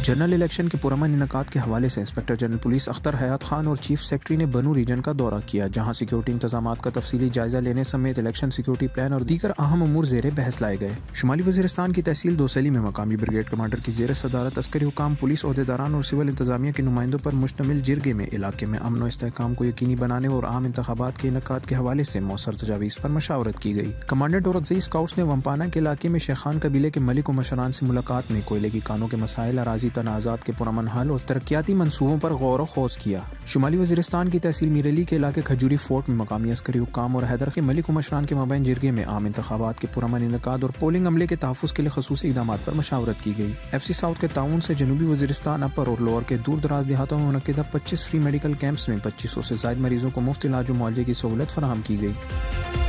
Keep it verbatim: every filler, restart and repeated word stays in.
General election کے پرامن انعقاد کے حوالے سے انسپکٹر جنرل پولیس اختر حیات خان اور چیف سیکرٹری نے بنو ریجن کا دورہ کیا، جہاں سیکیورٹی انتظامات کا تفصیلی جائزہ لینے سمیت الیکشن سیکیورٹی پلان اور دیگر اہم امور زیر بحث لائے گئے۔ شمالی وزیرستان کی تحصیل دوسلی میں مقامی بریگیڈ کمانڈر کی زیر صدارت عسکری حکام، پولیس عہدیداران اور سول انتظامیہ کے نمائندوں پر مشتمل جرگے میں علاقے میں امن و استحکام کو یقینی بنانے اور عام انتخابات کے انعقاد کے حوالے سے مؤثر تجاویز پر مشاورت کی گئی۔ کمانڈنٹ اور اگزئی اسکاؤٹس نے ومپانا کے علاقے میں شیخان قبیلے کے ملک و مشران سے ملاقات میں کوئلے کی کانوں کے مسائل، اراضی تنازعات کے پرامن حل اور ترقیاتی منصوبوں پر غور و خوض کیا۔ شمالی وزیرستان کی تحصیل میرلی کے علاقے کھجوری فورٹ میں مقامی عسکری حکام اور حیدر کے ملک و مشران کے مابین جرگے میں عام انتخابات کے پرامن انعقاد اور پولنگ عملے کے تحفظ کے لیے خصوصی اقدامات پر مشاورت کی گئی۔ ایف سی ساؤتھ کے تعاون سے جنوبی وزیرستان اپر اور لوور کے دور دراز دیہاتوں میں منعقدہ پچیس فری میڈیکل کیمپس میں پچیس سو سے زائد مریضوں کو مفت علاج و معالجے کی سہولت فراہم کی گئی۔